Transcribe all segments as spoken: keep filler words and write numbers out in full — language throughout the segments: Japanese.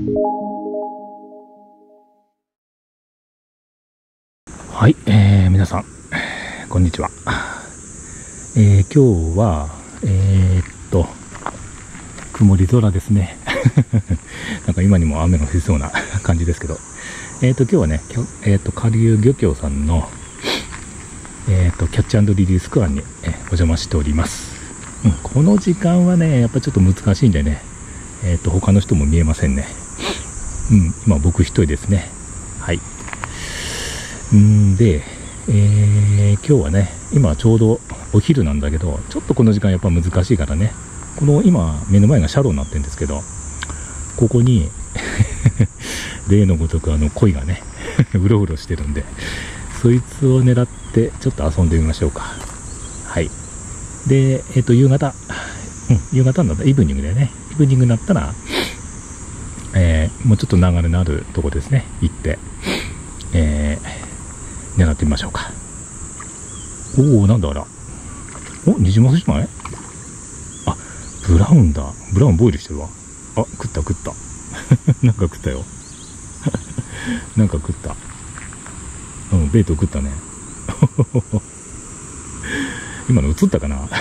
はい、えー、皆さんこんにちは。えー、今日はえー、っと曇り空ですね。なんか今にも雨が降りそうな感じですけど、えー、っと今日はね、えー、っと下流漁協さんのえー、っとキャッチ&リリースクアンに、えー、お邪魔しております。うん、この時間はねやっぱちょっと難しいんでね、えー、っと他の人も見えませんね。うん、今僕一人ですね。はい。んで、えー、今日はね、今ちょうどお昼なんだけど、ちょっとこの時間やっぱ難しいからね、この今目の前がシャローになってるんですけど、ここに例のごとくあの鯉がねうろうろしてるんで、そいつを狙ってちょっと遊んでみましょうか。はい。で、えっと夕方、うん、夕方になったらイブニングでね、イブニングになったら、えー、もうちょっと流れのあるとこですね、行って、えー、狙ってみましょうか。おお、なんだあら。お、ニジマスじゃない？あ、ブラウンだ。ブラウンボイルしてるわ。あ、食った食った。なんか食ったよ。なんか食った。うん、ベイト食ったね。今の映ったかな。はい、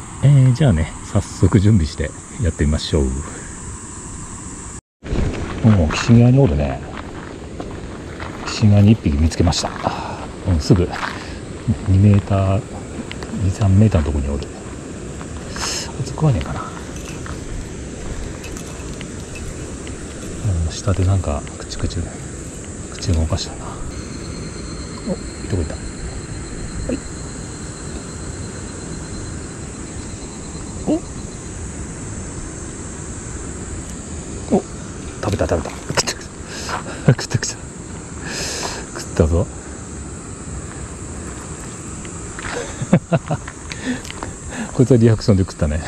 えー、じゃあね、早速準備してやってみましょう。もう岸際におるね。岸際にいっぴき見つけました。うん、すぐにメーター、に、さんメーターのところにおる。あいつ食わねえかな。うん、下でなんかクチクチ口動かしたな。お、どこ行った。はい。おお、食べた食べた。食った食った食ったぞ。こいつはリアクションで食ったね。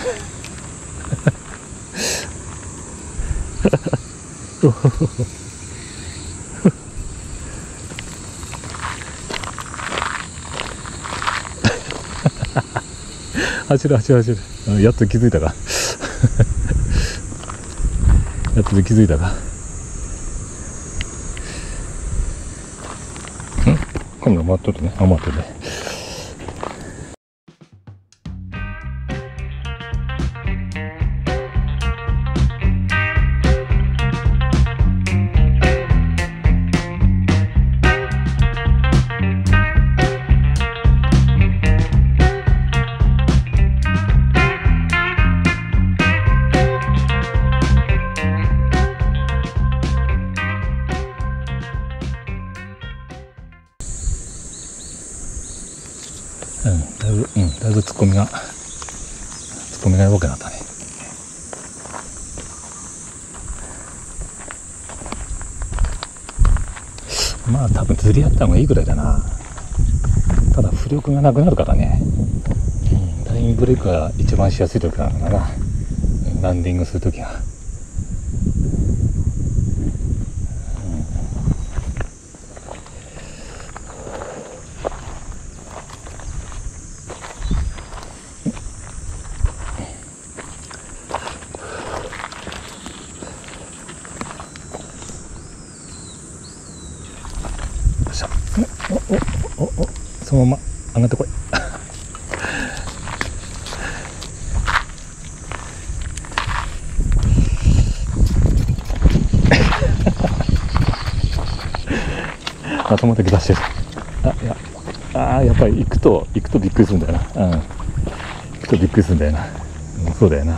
走る走る走る。やっと気づいたか。やっと気づいたか。ん？今度回っとるね。あ、回っとるね。うん、だいぶ、うん、だいぶツッコミが、ツッコミがやばくなったね。まあ多分釣り合った方がいいぐらいだな。ただ浮力がなくなるからね。うん、ラインブレイクが一番しやすい時なんだな。ランディングするときが。おおおお、そのまま上がってこい。頭だけ出してる。あ、いや、あー、やっぱり行くと行くとびっくりするんだよな。うん、行くとびっくりするんだよな。うん、そうだよな。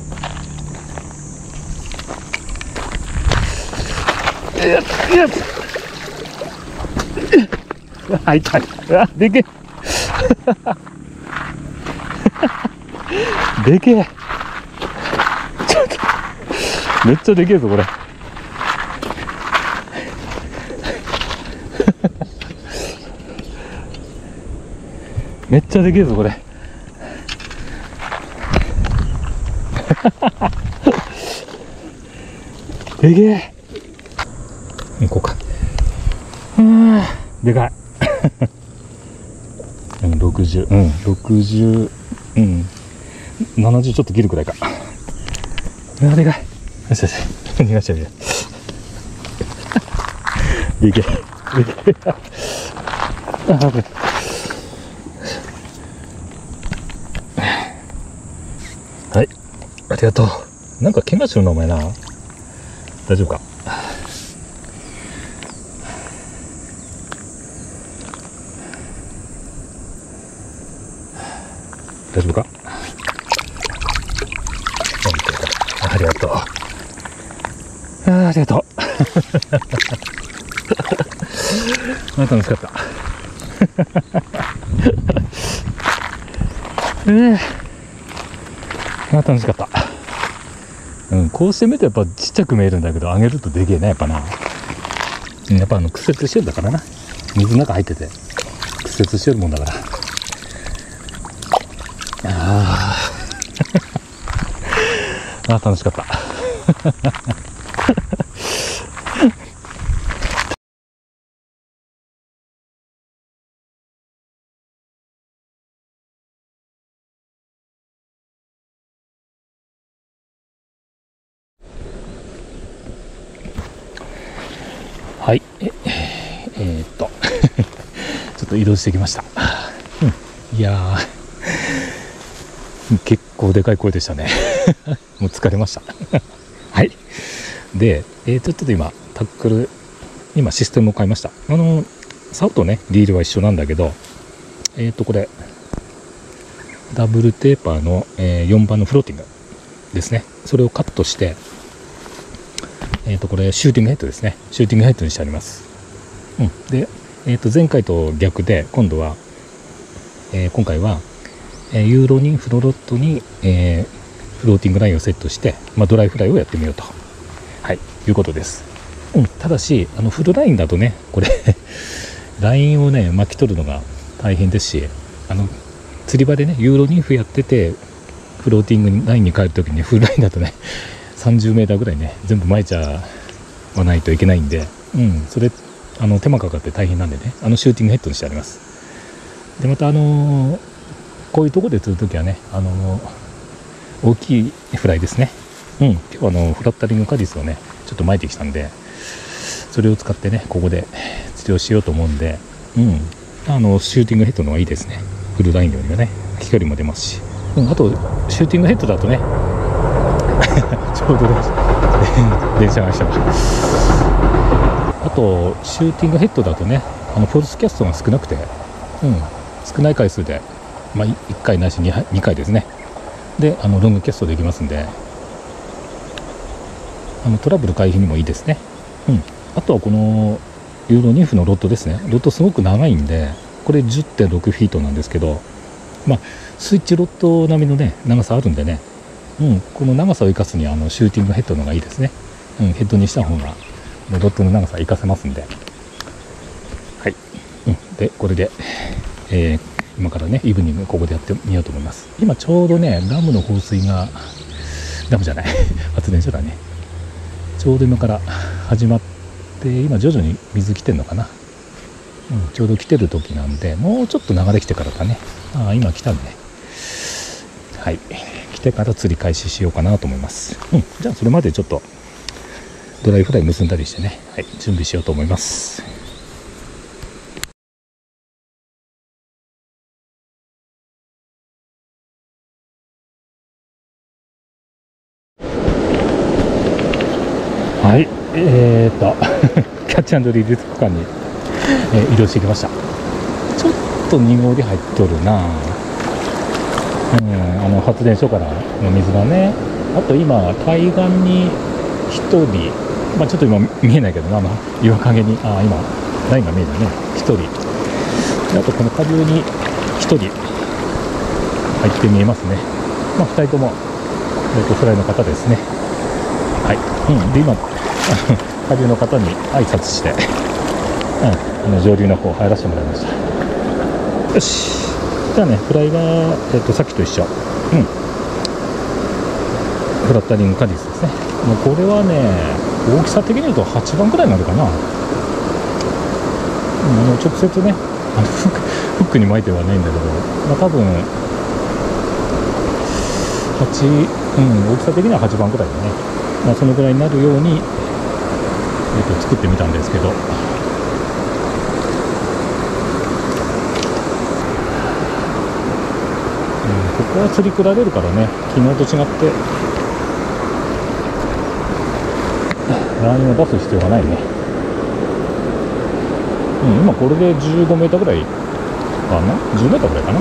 いやいや、あ、痛い。あ、でけえ。でけえ。ちょっとめっちゃでけえぞこれ。めっちゃでけえぞこれ。でけえ。行こうか。うん、でかい。うん、ろくじゅう、うん、ろくじゅう、うん、ななじゅうちょっと切るくらいか。 うわ、でかい。よしよし。逃がしちゃうよ。でけえ。でけえ。あ、危ない。はい。ありがとう。なんか怪我するのお前な。大丈夫か。大丈夫か。ありがとう。あ、ありがとう。あ、楽しかった。えー、あ、楽しかった。うん、こうして見るとやっぱちっちゃく見えるんだけど、上げるとでけえね、やっぱな。やっぱあの屈折してるんだからな。水の中入ってて屈折してるもんだから。ああ楽しかった。はい、ええー、っとちょっと移動してきました。うん、いやー結構でかい声でしたね。もう疲れました。はい。で、えー、ちょっと今タックル今システムを変えました。あの竿とねリールは一緒なんだけど、えー、っとこれダブルテーパーの、えー、よんばんのフローティングですね。それをカットして、えー、とこれシューティングヘッドですね。シューティングヘッドにしてあります。うん、で、えー、と前回と逆で今度は、えー、今回は、えー、ユーロニンフロロットに、えー、フローティングラインをセットして、まあ、ドライフライをやってみようと、はい、いうことです。うん、ただしあのフルラインだとねこれラインをね巻き取るのが大変ですし、あの釣り場でねユーロニンフやっててフローティングラインに変えるときにフルラインだとねさんじゅうメーターぐらいね全部巻いちゃわないといけないんで、うん、それあの手間かかって大変なんでね、あのシューティングヘッドにしてあります。でまたあのー、こういうところで釣るときはね、あのー、大きいフライですね。うん、今日はあのフラッタリングカディスをねちょっと巻いてきたんで、それを使ってねここで釣りをしようと思うんで、うん、あのシューティングヘッドの方がいいですね。フルラインよりはね飛距離も出ますし、うん、あとシューティングヘッドだとねちょうど電車が来た。あとシューティングヘッドだとねあのフォルスキャストが少なくて、うん、少ない回数で、まあ、いっかいないし 2, にかいですねであのロングキャストできますんで、あのトラブル回避にもいいですね。うん、あとはこのユーロニフのロッドですね。ロッドすごく長いんでこれ じゅってんろく フィートなんですけど、まあスイッチロッド並みのね長さあるんでね、うん、この長さを生かすにはあのシューティングヘッドの方がいいですね。うん、ヘッドにした方がロッドの長さ生かせますんで、はい、うん、でこれで、えー、今からねイブニングここでやってみようと思います。今ちょうどねダムの放水がダムじゃない発電所だね、ちょうど今から始まって今徐々に水来てるのかな、うん、ちょうど来てる時なんでもうちょっと流れ来てからだね。ああ今来たね。はい、来てから釣り開始しようかなと思います。うん、じゃあそれまでちょっとドライフライ結んだりしてね、はい、準備しようと思います。はい、えー、っとキャッチ&リリース区間に、えー、移動してきました。ちょっと濁り入っとるな、うん、あの発電所からの水がね。あと今海岸にひとり、まあ、ちょっと今見えないけどな、あの岩陰にあ今ラインが見えたねひとりで、あとこの下流にひとり入って見えますね。まあ、ふたりとも、えー、とフライの方ですね。はい、うん、で今下流の方に挨拶して、うん、あの上流の方入らせてもらいました。よし、じゃあねフライは、えー、とさっきと一緒、うん、フラッタリングカディスですね。もうこれはね大きさ的に言うとはちばんくらいになるかな。あの直接ねあのフックに巻いてはないんだけど、まあ、多分はち、うん、大きさ的にははちばんくらいだね。まあ、そのぐらいになるように、えー、と作ってみたんですけど、うん、ここは釣り比べるからね、昨日と違ってラインを出す必要がないね。うん、今これでじゅうごメーターぐらいかな、じゅうメーターぐらいかな、うん、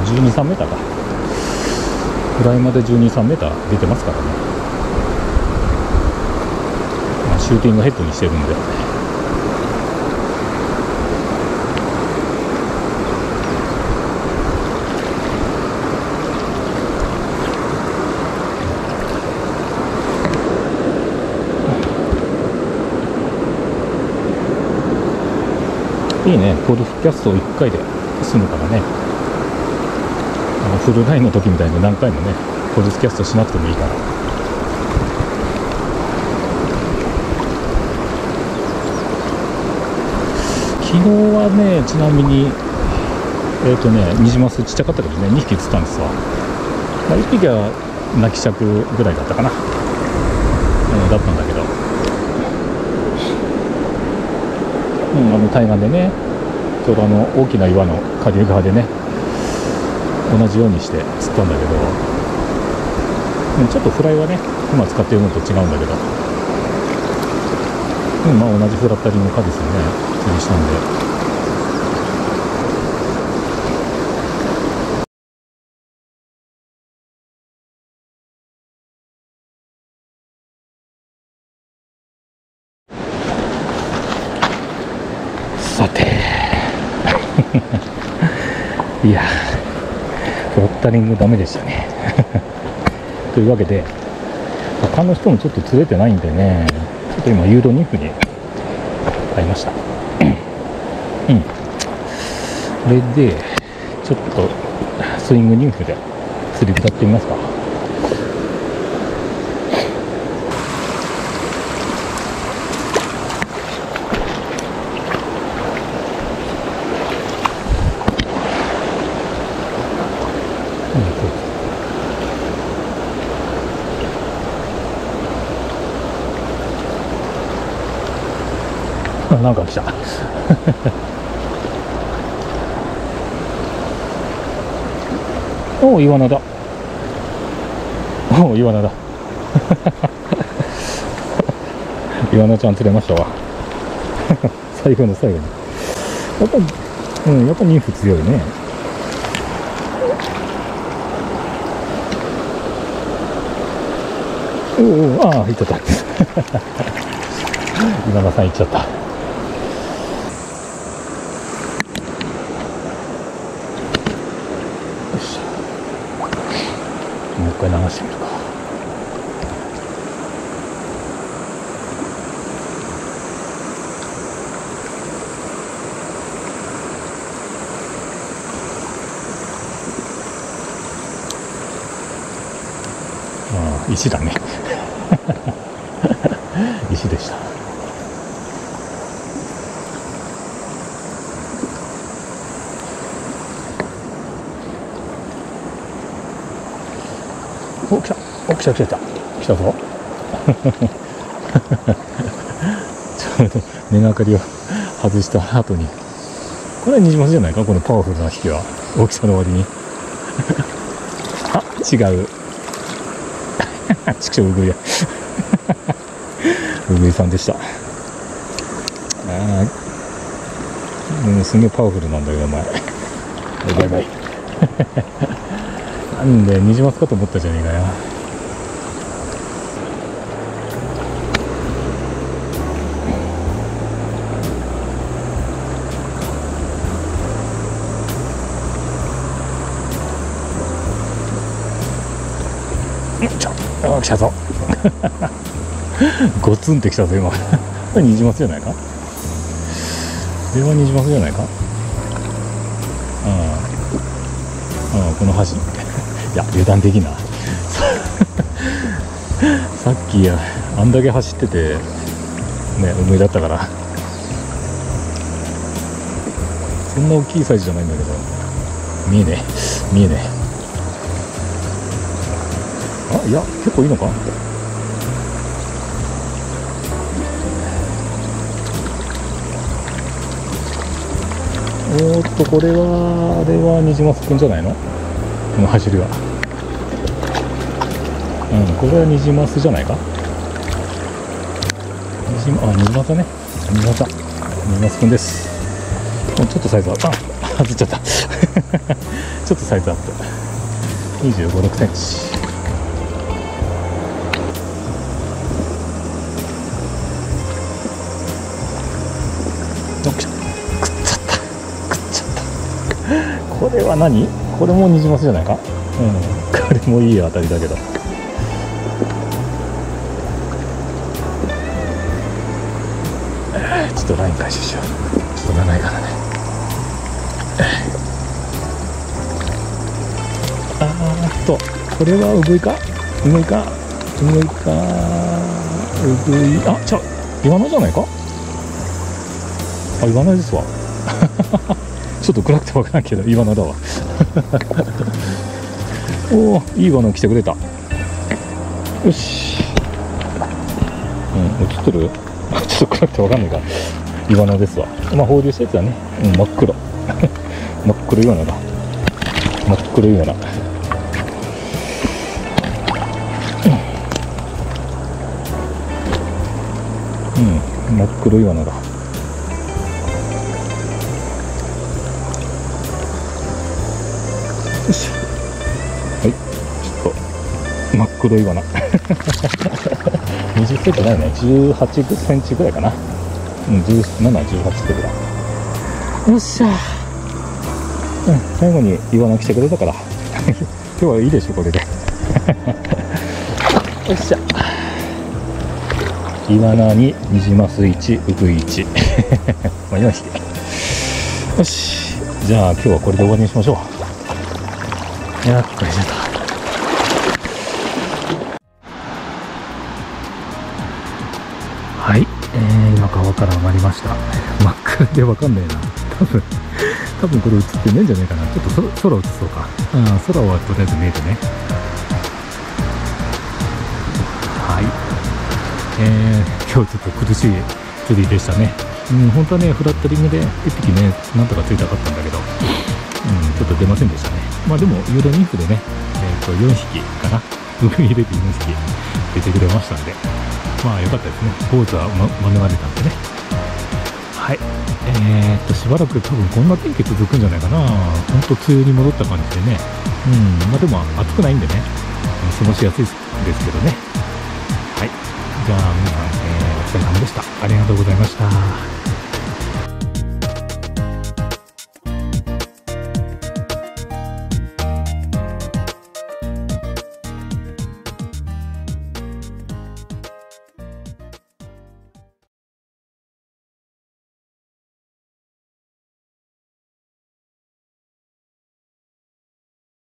じゅうに、さんメーターか、フライまでじゅうに、さんメーター出てますからね。まあ、シューティングヘッドにしてるんで、いいね、ゴルフキャストをいっかいで済むからね。あのフルラインの時みたいに何回もねゴルフキャストしなくてもいいから。昨日はね、ちなみにえっ、ー、とねニジマスちっちゃかったけどね、にひき釣ったんですわ。まあ、いっぴきは泣き尺ぐらいだったかな、うん、だったんだけど、うん、あの対岸でね、ちょうどあの大きな岩の下流側でね同じようにして釣ったんだけど、うん、ちょっとフライはね今使ってるのと違うんだけど、うん、まあ同じフラッタリングカですよね、釣りしたんで。さていやフラッタリングダメでしたねというわけで他の人もちょっと釣れてないんでね、ちょっと今ユーロニンフに買いましたうん、これでちょっとスイングニンフで釣り使ってみますか。なんか来たおお、イワナだ。おお、イワナだイワナちゃん釣れましたわ最後の最後にやっぱ、うん、やっぱニンフ強いね。おお、ああ、行っちゃった今田さん行っちゃった。よし、もう一回流してみるか。ああ、石だね石でした。お、来た、お、来た来た来た来たぞちょうど根がかりを外した後に、これはニジマスじゃないか、このパワフルな引きは、大きさの割にあ、違うちくしょう、うぐいやうぐいさんでした。ああ、もうすげえパワフルなんだけど、お前バイバイなんでニジマスかと思ったじゃねえかよ。ちょっ、来たぞゴツンってきたぞ今これニジマスじゃないか、これはニジマスじゃないか。ああ、ああ、この橋いや、油断できなさっきやあんだけ走っててね、思いだったから、そんな大きいサイズじゃないんだけど、見えねえ見えねえ。 いや、結構いいのか。おーっと、これは、あれはニジマスくんじゃないの、この走りは。うん、これはニジマスじゃないか。ニジマ、あ、ニジマスだね。ニジマスだ。ニジマスくんです。ちょっとサイズアップ。あ、外っちゃった。ちょっとサイズアップ。にじゅうご、ろくセンチ。よっしゃ。食っちゃった。食っちゃった。これは何？これもニジマスじゃないか。うん。これもいい当たりだけど。ちょっとライン回収しよう。ちょっと長いからね。あーっと、これはウグイかウグイかウグイかウグイ、あ、ちゃう、イワナじゃないか。あ、イワナですわ。ちょっと暗くて分からんけど、イワナだわ。おお、いいイワナ来てくれた。よし。うん、映ってる？ちょっと暗くて分かんないから。イワナですわ。まあ、放流したやつはね、うん、真っ黒。真っ黒イワナだ。真っ黒イワナ。うん、真っ黒イワナだ。よし。はい、ちょっと真っ黒イワナ。にじゅっセンチないね。じゅうはちセンチぐらいかな。うん、じゅうなな、じゅうはちってぐらい。よっしゃ。うん、最後にイワナ来てくれたから。今日はいいでしょ、これで。よっしゃ。イワナにニジマスいち、ウグイいち。まあよんひき。よし。じゃあ今日はこれで終わりにしましょう。やっぱりちょっと。はい、えー、今川から上がりました。真っ暗でわかんないな。多分、多分これ映ってねえんじゃないかな。ちょっと空空映そうか。うん、空はとりあえず見えてね。はい。えー、今日ちょっと苦しい釣りでしたね。うん、本当はね、フラッタリングでいっぴきね、なんとか釣りたかったんだけど、うん、ちょっと出ませんでしたね。まあでも、ユーロニンフでね、えっと、よんひきかな。ウグイ入れてよんひき出てくれましたんで、まあ良かったですね。坊主は、ま、免れたんでね。はい。えー、っと、しばらく多分こんな天気続くんじゃないかな。ほんと梅雨に戻った感じでね。うん、まあでも暑くないんでね、過ごしやすいですけどね。はい。じゃあ皆さん、えー、お疲れ様でした。ありがとうございました。